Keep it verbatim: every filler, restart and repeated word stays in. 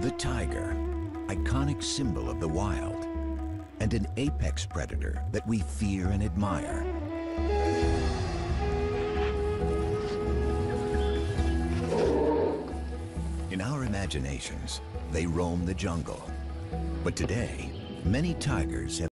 The tiger, iconic symbol of the wild, and an apex predator that we fear and admire. In our imaginations, they roam the jungle. But today, many tigers have